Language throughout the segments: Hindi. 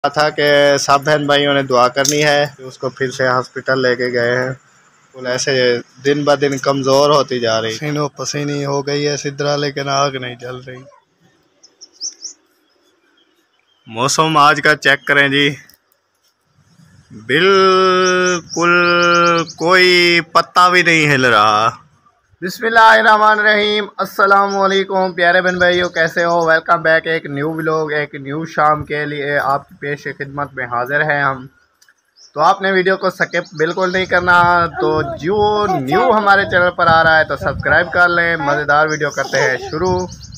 था कि सब बहन भाइयों ने दुआ करनी है। उसको फिर से हॉस्पिटल लेके गए हैं। फुल ऐसे दिन ब दिन कमज़ोर होती जा रही, पसीनो पसीनी हो गई है सिद्रा, लेकिन आग नहीं जल रही। मौसम आज का चेक करें जी, बिल्कुल कोई पत्ता भी नहीं हिल रहा। बिस्मिल्लाहिर्रहमानिर्रहीम, अस्सलाम वालेकुम प्यारे बहन भाइयों, कैसे हो? Welcome back. एक न्यू व्लॉग, एक न्यू शाम के लिए आपकी पेश खिदमत में हाजिर हैं हम। तो आपने वीडियो को स्किप बिल्कुल नहीं करना। तो जो न्यू हमारे चैनल पर आ रहा है तो सब्सक्राइब कर लें। मज़ेदार वीडियो करते हैं शुरू।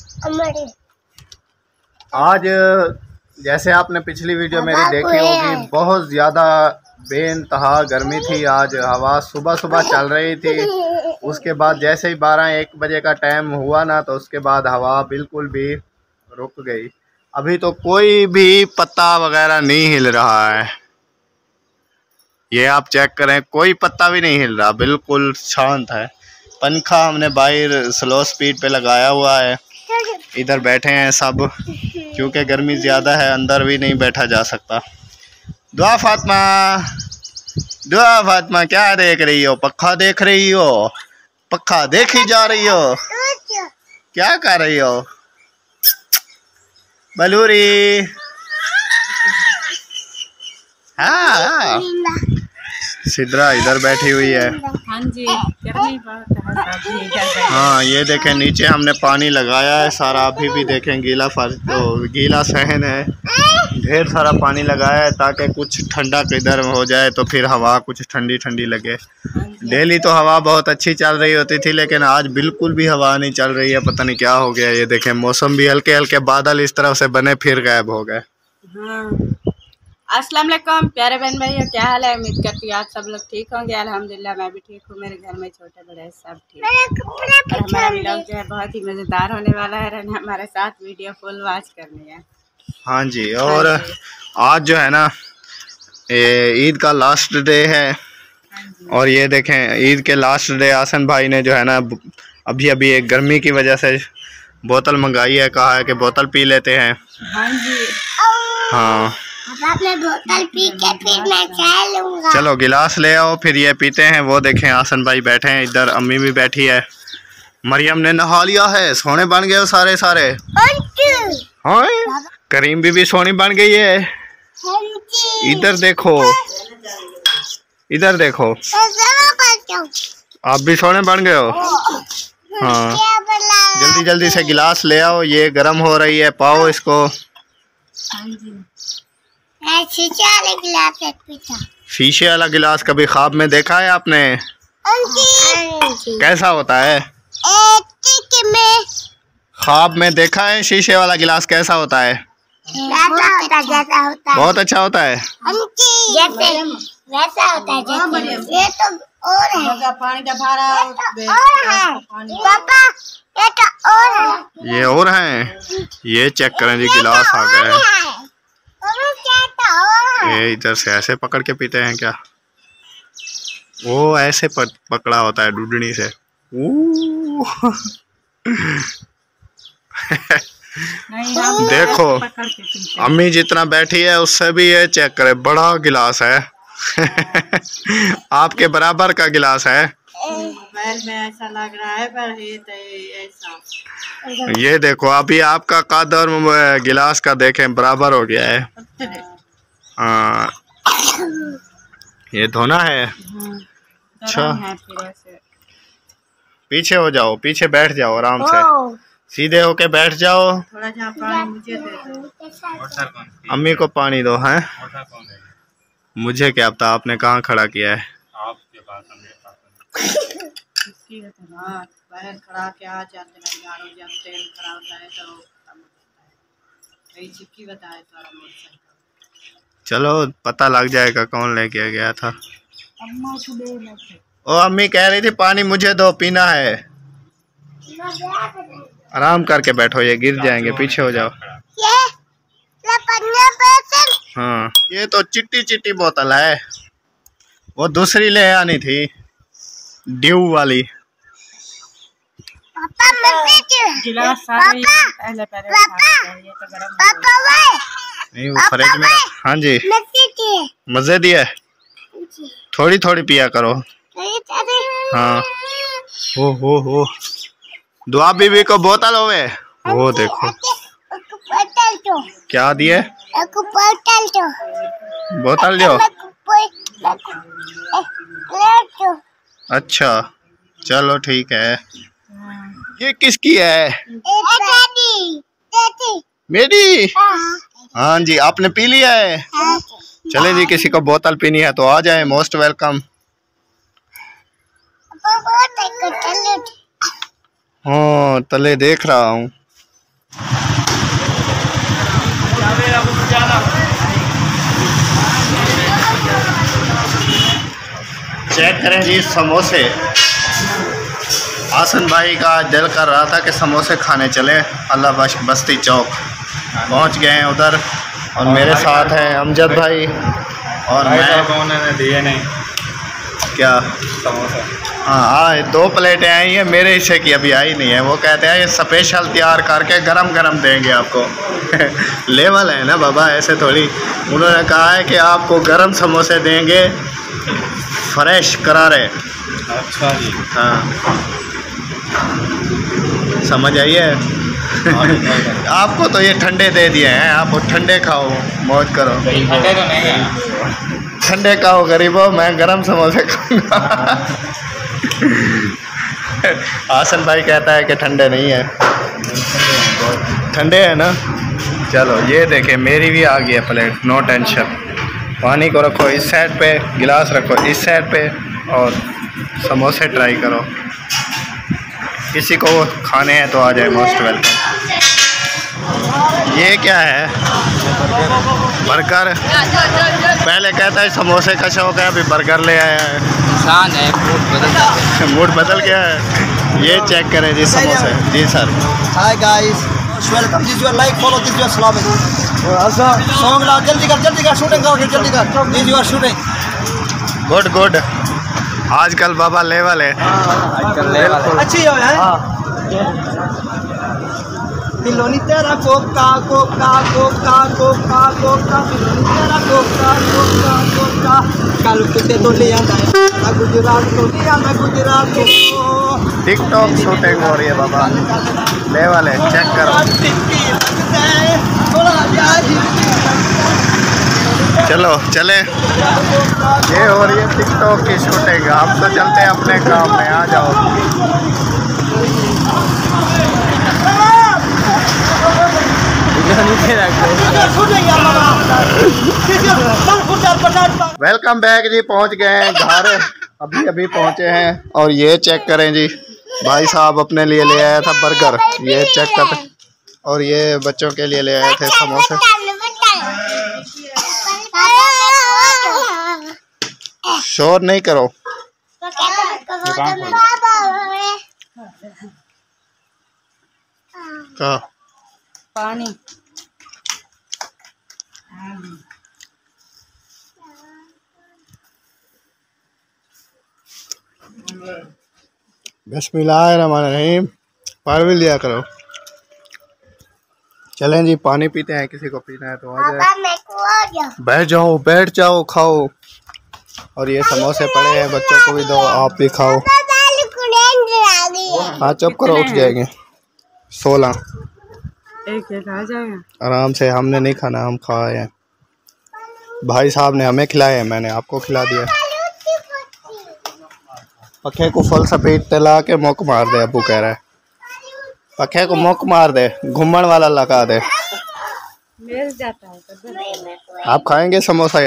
आज जैसे आपने पिछली वीडियो मेरी देखी होगी, बहुत ज़्यादा बेइंतहा गर्मी थी। आज हवा सुबह सुबह चल रही थी, उसके बाद जैसे ही 12-1 बजे का टाइम हुआ ना, तो उसके बाद हवा बिल्कुल भी रुक गई। अभी तो कोई भी पत्ता वगैरह नहीं हिल रहा है। ये आप चेक करें, कोई पत्ता भी नहीं हिल रहा, बिल्कुल शांत है। पंखा हमने बाहर स्लो स्पीड पे लगाया हुआ है। इधर बैठे हैं सब, क्योंकि गर्मी ज़्यादा है, अंदर भी नहीं बैठा जा सकता। दुआ फातिमा, दुआ फातिमा, क्या देख रही हो? पक्का देख रही हो? पक्का देखी जा रही हो? क्या कर रही हो बलूरी? हाँ, सिद्रा इधर बैठी हुई है। हाँ जी, गर्मी बहुत है। हाँ, ये देखें नीचे हमने पानी लगाया है सारा। अभी भी देखें गीला फर्श, तो गीला सहन है। ढेर सारा पानी लगाया है ताकि कुछ ठंडा इधर हो जाए, तो फिर हवा कुछ ठंडी ठंडी लगे। डेली तो हवा बहुत अच्छी चल रही होती थी, लेकिन आज बिल्कुल भी हवा नहीं चल रही है। पता नहीं क्या हो गया। ये देखें मौसम भी हल्के हल्के बादल इस तरफ से बने, फिर गायब हो गए। अस्सलाम वालेकुम प्यारे बहन भाइयों, क्या हाल है? उम्मीद करती हूँ आप सब लोग ठीक होंगे। अल्हम्दुलिल्लाह मैं भी ठीक हूँ, मेरे घर में छोटे बड़े सब ठीक है। और हमारा व्लॉग जो है बहुत ही मज़ेदार होने वाला है। हमारे साथ वीडियो फुल वॉच करनी है। हाँ जी, और आज जो है ना, ईद का लास्ट डे है। और ये देखें ईद के लास्ट डे आसन भाई ने जो है ना, अभी अभी एक गर्मी की वजह से बोतल मंगाई है। कहा है कि बोतल पी लेते हैं। हाँ जी, हाँ, मैं बोतल पी के फिर मैं चाय लूंगा। चलो गिलास ले आओ, फिर ये पीते हैं। वो देखें आसन भाई बैठे हैं, इधर अम्मी भी बैठी है। मरियम ने नहा लिया है, सोने बन गए सारे सारे। हाँ, करीम भी सोनी बन गई है। इधर देखो, इधर देखो, आप भी सोने बन गए हो। हाँ, जल्दी जल्दी से गिलास ले आओ, ये गर्म हो रही है, पाओ इसको। शीशे वाला गिलास कभी ख्वाब में देखा है आपने? कैसा होता है? ख्वाब में देखा है शीशे वाला गिलास कैसा होता है? बहुत अच्छा होता है। वैसा होता है। ये तो और है, पानी का भारा पापा, ये तो और है। ये और हैं। ये चेक करें जी, गिलास आ गए हैं। ये इधर से ऐसे पकड़ के पीते हैं क्या? वो ऐसे पकड़ा होता है डूडनी से। देखो अम्मी जितना बैठी है उससे भी ये चेक करे, बड़ा गिलास है। आपके बराबर का गिलास है। मोबाइल में ऐसा लग रहा है, पर ये तो ऐसा। ये देखो, अभी आपका कद और गिलास का देखें बराबर हो गया है। हाँ, ये धोना है। अच्छा, पीछे हो जाओ, पीछे बैठ जाओ, आराम से सीधे होके बैठ जाओ। थोड़ा सा पानी मुझे दे दो। अम्मी को पानी दो। हैं, मुझे क्या पता आपने कहाँ खड़ा किया है। आपके पास बाहर खड़ा के आ जाते हैं, गाड़ो जब तेल खड़ा होता है तो चिक्की बताए तो। चलो पता लग जाएगा कौन लेके गया था। अम्मा ओ, अम्मी कह रही थी पानी मुझे दो, पीना है। आराम करके बैठो, ये गिर जाएंगे, पीछे हो जाओ। हाँ, ये तो चिट्टी चिट्टी बोतल है, वो दूसरी ले आनी थी, ड्यू वाली। पापा, गिलास पहले नहीं वो फ्रिज में। हाँ जी मजे दिए, थोड़ी थोड़ी पिया करो। हाँ हो दुआ बीबी को बोतल होवे। वो देखो क्या दिए, बोतल दो। अच्छा चलो ठीक है। ये किसकी है? मेरी। हाँ जी आपने पी लिया है। चले जी किसी को बोतल पीनी है तो आ जाए, मोस्ट वेलकम। हाँ तले देख रहा हूँ। चेक करें जी समोसे। आसन भाई का दिल कर रहा था कि समोसे खाने चले, अल्लाह बस्ती चौक पहुंच गए हैं उधर। और मेरे साथ हैं अमजद भाई और मैं। उन्होंने दिए नहीं क्या समोसे? हाँ 2 प्लेटें आई हैं, मेरे हिस्से की अभी आई नहीं है। वो कहते हैं ये स्पेशल तैयार करके गरम गरम देंगे आपको। लेवल है ना बाबा, ऐसे थोड़ी। उन्होंने कहा है कि आपको गरम समोसे देंगे, फ्रेश करारे। अच्छा जी। हाँ समझ आइए। आपको तो ये ठंडे दे दिए हैं, आप ठंडे खाओ, मौज करो। ठंडे खाओ गरीबों, मैं गरम समोसे खाऊंगा। आसन भाई कहता है कि ठंडे नहीं है, ठंडे है ना। चलो ये देखें मेरी भी आ गई है प्लेट, नो टेंशन। पानी को रखो इस साइड पे, गिलास रखो इस साइड पे और समोसे ट्राई करो। किसी को खाने हैं तो आ जाए, मोस्ट वेलकम। ये क्या है? बर्गर। पहले कहता है समोसे का शौक है, अभी बर्गर ले आया है। इंसान है, मूड बदल गया है। ये चेक करें जी समोसे। जी sir. Hi guys, welcome. This your like, follow this your सलाम। सॉन्ग ला, जल्दी कर शूटिंग करो, जल्दी कर। This your shooting. गुड। आजकल बाबा लेवल है। आजकल लेवल अच्छी हो है। दिलोनी तेरा कोका कोका कोका कोका कोका, दिलोनी तेरा कोका कोका कोका। कालू कुत्ते तो ले आंदा है गुजरात तो ले आंदा गुजरात को। टिकटॉक शूटिंग हो रही है बाबा, लेवल है, चेक करो। चलो चले, ये हो रही है टिकटॉक की शूटिंग। हम तो चलते हैं अपने काम में, आ जाओ। वेलकम बैक जी, पहुंच गए हैं घर, अभी पहुंचे हैं। और ये चेक करें जी, भाई साहब अपने लिए ले आया था बर्गर, ये चेक कर। और ये बच्चों के लिए ले आए थे समोसे। शोर नहीं करो। क्या पानी? बिस्मिल्लाहिर्रहमानिर्रहीम। पानी भी लिया करो। चलें जी, पानी पीते हैं, किसी को पीना है तो आ जाए। बैठ जाओ खाओ। और ये समोसे पड़े हैं, बच्चों को भी दो, आप भी खाओ। हाँ चुप करो, उठ जाएंगे। 16 एक आ जाएगा आराम से। हमने नहीं खाना, हम खाए हैं। भाई साहब ने हमें खिलाए, मैंने आपको खिला दिया। पखे को फुल स्पीड तला के मुक मार दे, अबू कह रहा है। पखे को मुक मार दे, घूमन वाला लगा दे। मिल जाता है। आप खाएंगे समोसा?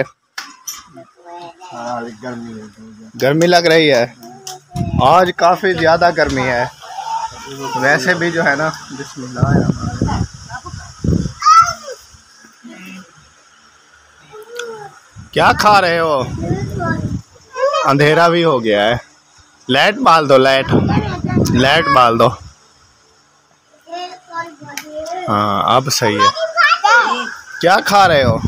गर्मी लग रही है आज, काफी ज्यादा गर्मी है। वैसे भी जो है ना, बिस्मिल्लाह। क्या खा रहे हो? अंधेरा भी हो गया है। लाइट बाल दो, लाइट बाल दो। हाँ अब सही है। क्या खा रहे हो?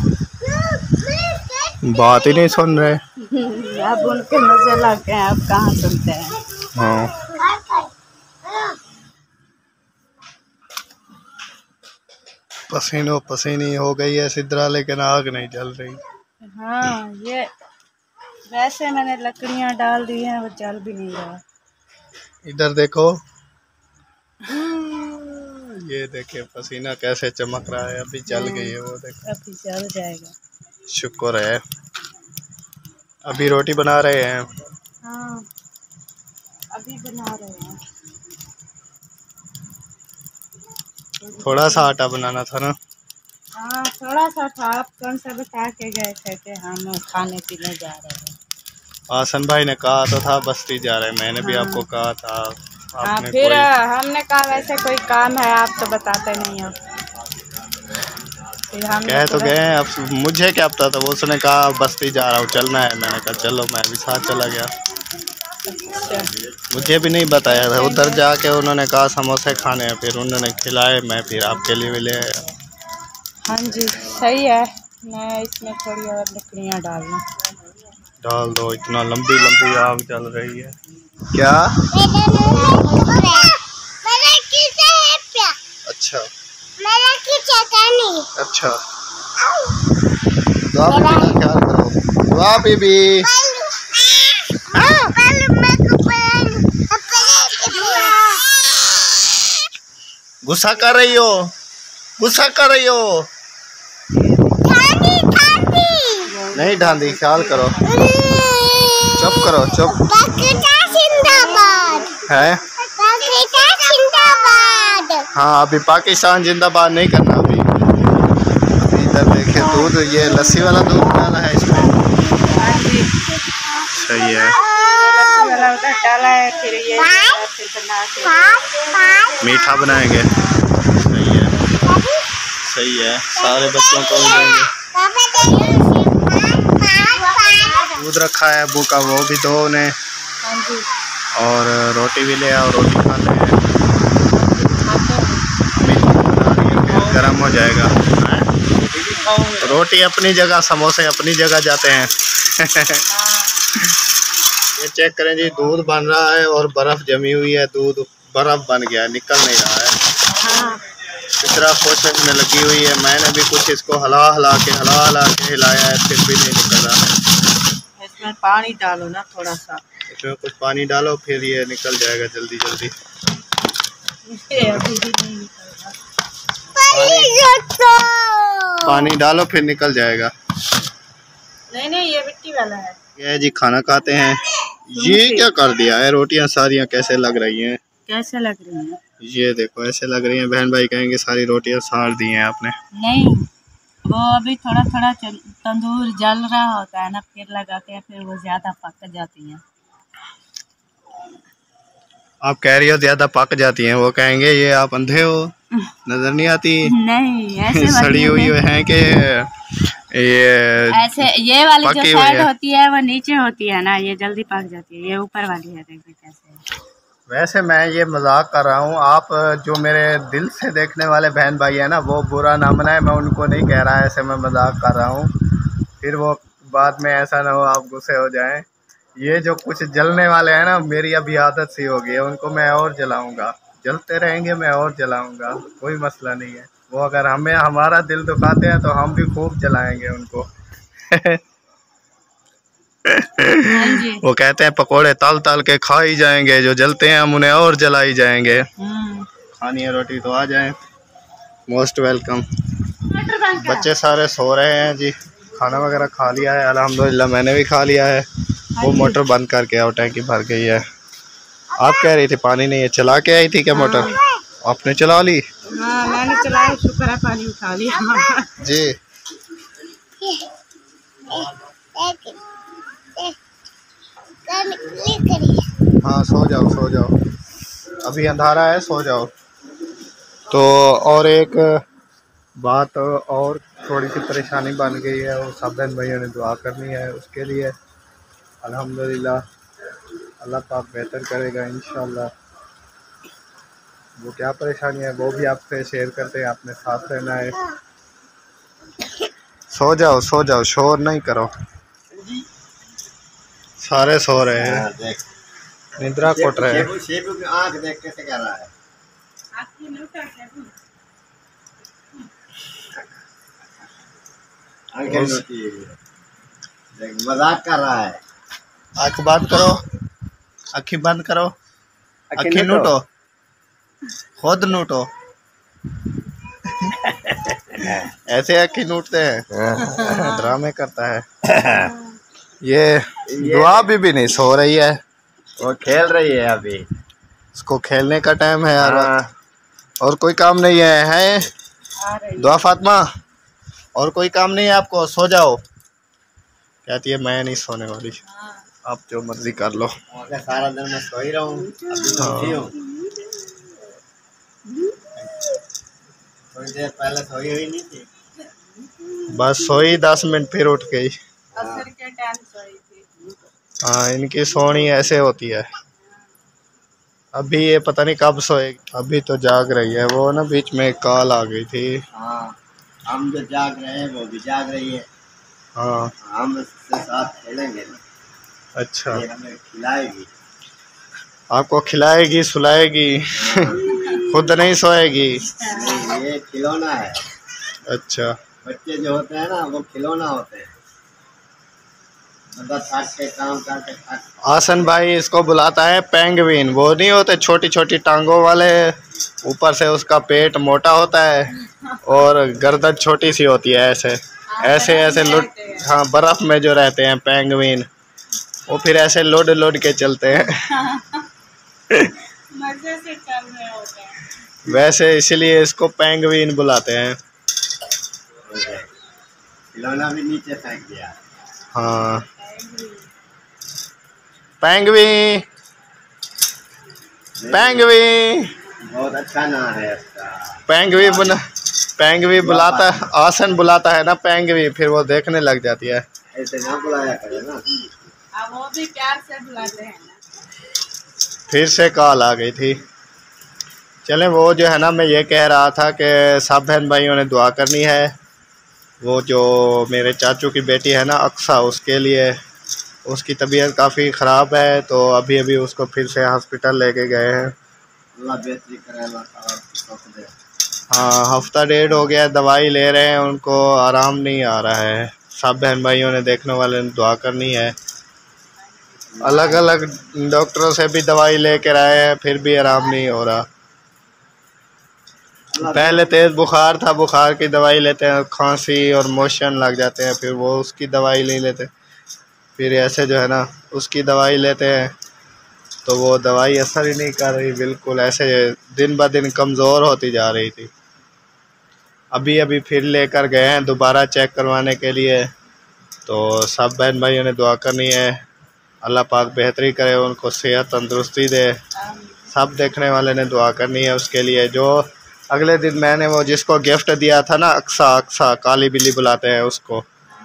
बात ही नहीं सुन रहे। अब उनके मजे लगते हैं, आप कहाँ सुनते हैं। हाँ पसीनों पसीनी हो गई है सिद्रा, लेकिन आग नहीं जल रही। हाँ, ये वैसे मैंने लकड़ियाँ डाल दी हैं, वो जल भी नहीं रहा। इधर देखो, ये देखे पसीना कैसे चमक रहा है। अभी जल गई है वो, देखो अभी जल जाएगा। शुक्र है। अभी रोटी बना रहे हैं। हाँ, अभी बना रहे हैं। थोड़ा सा आटा बनाना था ना। हाँ, थोड़ा सा था। आप कौन सा बता के गए थे कि हम खाने पीने जा रहे हैं। आसन भाई ने कहा तो था बस्ती जा रहे हैं, मैंने भी हाँ। आपको कहा था। हाँ, आपने फिर कोई हमने कहा वैसे कोई काम है, आप तो बताते नहीं हो। फिर हम कह तो गए हैं, अब मुझे क्या पता था। वो उसने कहा बस्ती जा रहा हूँ, चलना है। मैंने कहा चलो, मैं भी साथ चला गया। मुझे भी नहीं बताया था। उधर जाके उन्होंने कहा समोसे खाने हैं, फिर उन्होंने खिलाए। मैं फिर आपके लिए भी ले आया। हाँ जी, सही है। मैं इसमें थोड़ी और लकड़ियाँ डालूँ। डाल दो, इतना लंबी लंबी आग जल रही है। क्या? अच्छा अच्छा, तो आप अपना ख्याल करो। वाह बीबी, गुस्सा कर रही हो, गुस्सा कर रही हो। नहीं ढांदी, ख्याल करो। चुप करो, चुप है। हाँ, अभी पाकिस्तान जिंदाबाद नहीं करना। अभी इधर देखे दूध, ये लस्सी वाला दूध डाला है इसमें। सही है। डाला है, फिर ये फिर बना के मीठा बनाएंगे। सही है, सही है। सारे बच्चों को देंगे। दूध रखा है अबू का, वो भी दो ने। हाँ जी। और रोटी भी ले आओ, रोटी खाते हैं। गर्म हो जाएगा। रोटी अपनी जगह, समोसे अपनी जगह जाते हैं। ये चेक करें जी, दूध बन रहा है और बर्फ़ जमी हुई है। दूध बर्फ़ बन गया, निकल नहीं रहा है। हाँ। इतना कोशिश में लगी हुई है। मैंने भी कुछ इसको हला हला के हिलाया है, फिर भी नहीं निकल रहा है। इसमें पानी डालो ना थोड़ा सा। इसमें कुछ पानी डालो, फिर ये निकल जाएगा जल्दी जल्दी। अभी भी नहीं निकल रहा। पानी डालो, फिर निकल जाएगा। नहीं, ये मिट्टी वाला है। ये जी खाना खाते हैं। ये क्या कर दिया है? रोटियां सारियां कैसे लग रही हैं? कैसे लग रही है? ये देखो, ऐसे लग रही हैं। बहन भाई कहेंगे सारी रोटियां साड़ दी हैं आपने। नहीं, वो अभी थोड़ा थोड़ा तंदूर जल रहा होता है ना, फिर लगाते हैं, फिर वो ज्यादा पक जाती हैं। आप कह रही हो ज्यादा पक जाती हैं, वो कहेंगे ये आप अंधे हो, नजर नहीं आती। नहीं, ऐसे सड़ी हुई है कि ये ऐसे। ये वाली जो पकी साइड हुई है। होती है वो नीचे होती है ना, ये जल्दी पक जाती है। ये ऊपर वाली है, देखिए कैसे। वैसे मैं ये मजाक कर रहा हूँ। आप जो मेरे दिल से देखने वाले बहन भाई है ना, वो बुरा ना मनाए। मैं उनको नहीं कह रहा, ऐसे मैं मजाक कर रहा हूँ। फिर वो बाद में ऐसा ना हो आप गुस्से हो जाएं। ये जो कुछ जलने वाले हैं ना, मेरी अभी आदत सी हो गई है। उनको मैं और जलाऊंगा, जलते रहेंगे, मैं और जलाऊंगा, कोई मसला नहीं है। वो अगर हमें हमारा दिल दुखाते हैं तो हम भी खूब जलाएंगे उनको। वो कहते हैं पकोड़े तल तल के खा ही जाएंगे, जो जलते हैं हम उन्हें और जलाई जाएंगे। खानी है रोटी तो आ जाएं, मोस्ट वेलकम। बच्चे सारे सो रहे हैं जी, खाना वगैरह खा लिया है अल्हम्दुलिल्लाह। मैंने भी खा लिया है। वो मोटर बंद करके आओ, टैंकी भर गई है। आप कह रही थी पानी नहीं है, चला के आई थी क्या मोटर? आपने चला ली? हाँ, मैंने चलाया, शुक्र है पानी उठा लिया जी। हाँ, सो जाओ सो जाओ, अभी अंधारा है, सो जाओ। तो और एक बात और, थोड़ी सी परेशानी बन गई है। वो सब बहन भाइयों ने दुआ करनी है उसके लिए। अल्हम्दुलिल्लाह, अल्लाह पाक बेहतर करेगा इंशाल्लाह। वो क्या परेशानी है वो भी आपसे शेयर करते हैं, आपने साथ रहना है। सो जाओ सो जाओ, शोर नहीं करो। सारे सो रहे हैं, निद्रा कोट रहे हैं। आँख देख कैसे कर रहा है। मजाक कर रहा है। आँख बंद करो, अखी बंद करो, अखी नूटो, खुद नूटो। ऐसे अखी नूटते हैं, ड्रामे करता है। ये दुआ भी नहीं सो रही है, वो खेल रही है अभी, उसको खेलने का टाइम है यार। और कोई काम नहीं है दुआ फातिमा, और कोई काम नहीं है आपको, सो जाओ। कहती है मैं नहीं सोने वाली, आप जो मर्जी कर लो। सारा दिन मैं सो ही रहा हूँ, थोड़ी देर पहले सोई हुई नहीं थी, बस सोई 10 मिनट फिर उठ गई। असर के टाइम सोई थी। हाँ, इनकी सोनी ऐसे होती है। अभी ये पता नहीं कब सोएगी, अभी तो जाग रही है। वो ना बीच में कॉल आ गई थी। हाँ, हम जो जाग रहे हैं वो भी जाग रही है। हाँ, हम इसके साथ खेलेंगे ना। अच्छा, ये हमें खिलाएगी, आपको खिलाएगी सुलाएगी, खुद नहीं सोएगी। नहीं, ये खिलौना है। अच्छा, बच्चे जो होते हैं ना वो खिलौना होते हैं, मतलब थक के काम करके थक। आसन भाई इसको बुलाता है पेंगुइन। वो नहीं होते छोटी छोटी टांगों वाले, ऊपर से उसका पेट मोटा होता है और गर्दन छोटी सी होती है। ऐसे ऐसे ऐसे लुट, हाँ, बर्फ में जो रहते हैं पेंगुइन, वो फिर ऐसे लोड लोड के चलते हैं। मजे से चल रहे होते हैं। वैसे इसलिए इसको पेंगुइन बुलाते हैं। खिलौना भी नीचे फेंक दिया। हाँ, पेंगुइन, पेंगुइन, बहुत अच्छा नाम है इसका। पेंगुइन बुलाता है, आसन बुलाता है ना पेंगुइन, फिर वो देखने लग जाती है। ऐसे ना बुलाया करे ना। अब वो भी प्यार से बुलाते हैं ना। फिर से कॉल आ गई थी। चले, वो जो है ना, मैं ये कह रहा था कि सब बहन भाइयों ने दुआ करनी है। वो जो मेरे चाचू की बेटी है ना अक्सा, उसके लिए, उसकी तबीयत काफ़ी ख़राब है, तो अभी अभी उसको फिर से हॉस्पिटल लेके गए हैं। अल्लाह बेहतरी करे, अल्लाह ताला उसको सुख दे। हाँ, हफ्ता डेढ़ हो गया, दवाई ले रहे हैं, उनको आराम नहीं आ रहा है। सब बहन भाइयों ने, देखने वाले ने दुआ करनी है। अलग अलग डॉक्टरों से भी दवाई लेकर आए हैं, फिर भी आराम नहीं हो रहा। पहले तेज़ बुखार था, बुखार की दवाई लेते हैं, खांसी और मोशन लग जाते हैं, फिर वो उसकी दवाई नहीं लेते। फिर ऐसे जो है ना उसकी दवाई लेते हैं, तो वो दवाई असर ही नहीं कर रही, बिल्कुल ऐसे दिन ब दिन कमज़ोर होती जा रही थी। अभी अभी फिर लेकर गए हैं दोबारा चेक करवाने के लिए। तो सब बहन भाइयों ने दुआ करनी है, अल्लाह पाक बेहतरी करे, उनको सेहत तंदुरुस्ती दे। सब देखने वाले ने दुआ करनी है उसके लिए। जो अगले दिन मैंने वो जिसको गिफ्ट दिया था ना, अक्सा काली बिल्ली बुलाते हैं उसको,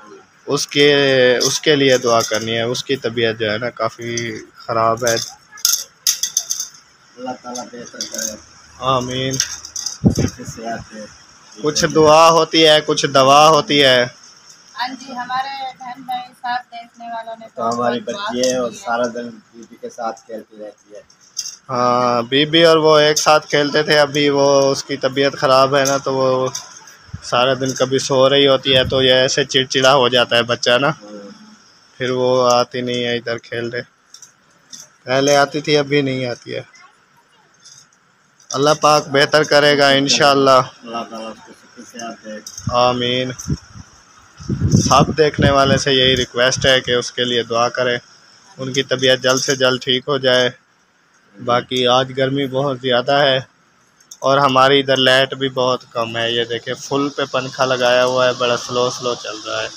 उसके लिए दुआ करनी है। उसकी तबीयत जो है ना काफ़ी ख़राब है। अल्लाह ताला बेहतर करे, आमीन। सेहत दे। कुछ दुआ होती है, कुछ दवा होती है। हाँ जी, हमारे बहन भाई साथ देखने वालों ने तो हमारी बच्ची है और सारा दिन बीबी के साथ खेलती रहती है। हाँ, बीबी और वो एक साथ खेलते थे। अभी वो उसकी तबीयत ख़राब है ना, तो वो सारा दिन कभी सो रही होती है, तो ये ऐसे चिड़चिड़ा हो जाता है बच्चा ना, फिर वो आती नहीं है इधर खेलने। पहले आती थी, अभी नहीं आती है। अल्लाह पाक बेहतर करेगा इंशाअल्लाह। अल्लाह ताला उसको सुख सेहत दे। आमीन। सब देखने वाले से यही रिक्वेस्ट है कि उसके लिए दुआ करें, उनकी तबीयत जल्द से जल्द ठीक हो जाए। बाकी आज गर्मी बहुत ज़्यादा है और हमारी इधर लाइट भी बहुत कम है। ये देखें, फुल पे पंखा लगाया हुआ है, बड़ा स्लो चल रहा है।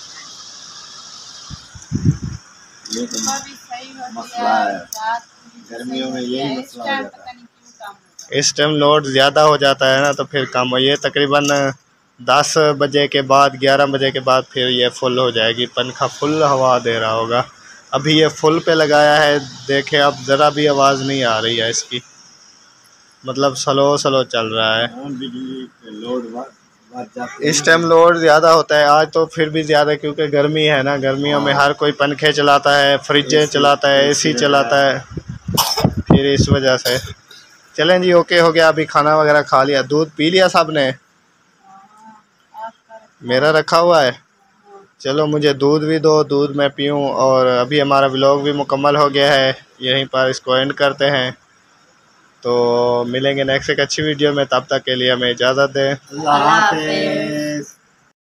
ये तो सुबह भी सही होती मसला है, रात भी गर्मियों में सही यही होती है। मसला इस हो टाइम जाता पता है। नहीं क्यों कम होता है। इस टाइम लोड ज़्यादा हो जाता है ना, तो फिर कम हो। ये तकरीबन 10 बजे के बाद, 11 बजे के बाद फिर ये फुल हो जाएगी। पंखा फुल हवा दे रहा होगा। अभी ये फुल पे लगाया है, देखें अब ज़रा भी आवाज़ नहीं आ रही है इसकी, मतलब स्लो चल रहा है। बिजली पे लोड बढ़ जाती है। इस टाइम लोड ज़्यादा होता है। आज तो फिर भी ज़्यादा, क्योंकि गर्मी है ना, गर्मियों में हर कोई पंखे चलाता है, फ्रिजें चलाता है, एसी चलाता है, फिर इस वजह से। चलें जी, ओके हो गया। अभी खाना वगैरह खा लिया, दूध पी लिया सब ने, मेरा रखा हुआ है। चलो मुझे दूध भी दो, दूध मैं पीऊँ। और अभी हमारा व्लॉग भी मुकम्मल हो गया है, यहीं पर इसको एंड करते हैं। तो मिलेंगे नेक्स्ट एक अच्छी वीडियो में, तब तक के लिए हमें इजाज़त दें। अल्लाह हाफ़िज़।